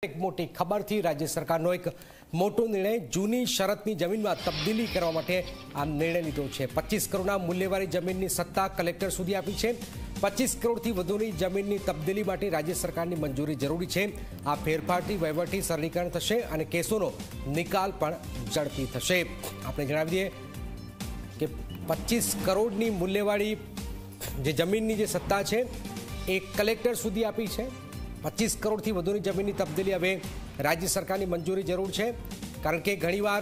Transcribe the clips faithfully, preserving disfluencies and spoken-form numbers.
એક મોટી ખબરથી રાજ્ય સરકારનો એક મોટો નિર્ણય જૂની શરતની જમીનમાં તબદીલી કરવા માટે આ નિર્ણય લીધો છે। પચીસ કરોડના મૂલ્યવાળી જમીનની સત્તા કલેક્ટર સુધી આપી છે। પચીસ કરોડથી વધુની જમીનની તબદીલી માટે રાજ્ય સરકારની મંજૂરી જરૂરી છે। આ ફેરફારથી વહીવટી સરળીકરણ થશે અને કેસોનો નિકાલ પણ ઝડપી થશે। આપણે જણાવી દઈએ કે પચીસ કરોડની મૂલ્યવાળી જે જમીનની જે સત્તા છે એ કલેક્ટર સુધી આપી છે। પચીસ કરોડથી વધુની જમીનની તબદીલી હવે રાજ્ય સરકારની મંજૂરી જરૂર છે, કારણ કે ઘણીવાર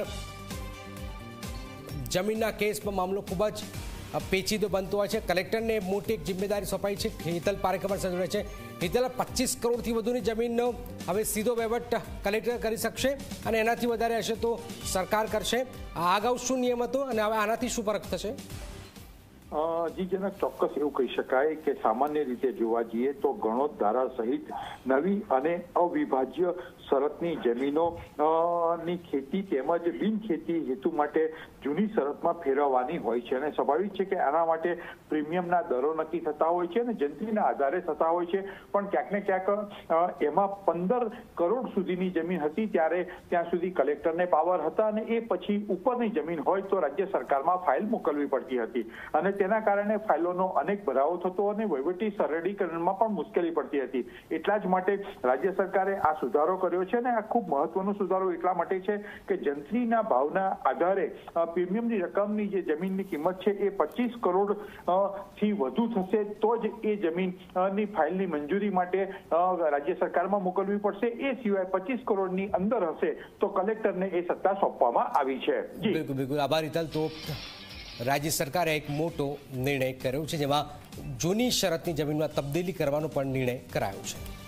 જમીનના કેસમાં મામલો ખૂબ જ પેચીદો બનતો હોય છે। કલેક્ટરને મોટી એક જિમ્મેદારી સોંપાઈ છે। હિતલ પારેખ અમારી સાથે જોડાય છે। હિતલ, પચીસ કરોડથી વધુની જમીનનો હવે સીધો વહીવટ કલેક્ટર કરી શકશે અને એનાથી વધારે હશે તો સરકાર કરશે। આ અગાઉ શું નિયમ હતો અને હવે આનાથી શું ફરક થશે? જી જનક, ચોક્કસ એવું કહી શકાય કે સામાન્ય રીતે જોવા જઈએ તો ગણોત ધારા સહિત નવી અને અવિભાજ્ય શરતની જમીનો ની ખેતી તેમજ બિન ખેતી હેતુ માટે જૂની શરતમાં ફેરવવાની હોય છે અને સ્વાભાવિક છે કે આના માટે પ્રીમિયમના દરો નક્કી થતા હોય છે અને જંત્રીના આધારે થતા હોય છે। પણ ક્યાંક ને ક્યાંક એમાં પંદર કરોડ સુધીની જમીન હતી ત્યારે ત્યાં સુધી કલેક્ટરને પાવર હતા અને એ પછી ઉપરની જમીન હોય તો રાજ્ય સરકારમાં ફાઇલ મોકલવી પડતી હતી અને તેના કારણે ફાઇલોનો અનેક ભરાવો થતો અને વહીવટી સરળીકરણમાં પણ મુશ્કેલી પડતી હતી। એટલા જ માટે રાજ્ય સરકારે આ સુધારો કર્યો છે અને આ ખૂબ મહત્વનો સુધારો એટલા માટે છે કે જંત્રીના ભાવના આધારે પ્રીમિયમની રકમની જે જમીનની કિંમત છે એ પચીસ કરોડ થી વધુ થશે તો જ એ જમીનની ફાઇલની મંજૂરી માટે રાજ્ય સરકારમાં મોકલવી પડશે। એ સિવાય પચીસ કરોડની અંદર હશે તો કલેક્ટરને એ સત્તા સોંપવામાં આવી છે। બિલકુલ બિલકુલ આભાર હિતલ। તો રાજ્ય સરકારે એક મોટો નિર્ણય કર્યો છે જેમાં જૂની શરતની જમીનમાં તબદીલી કરવાનો પણ નિર્ણય કરાયો છે।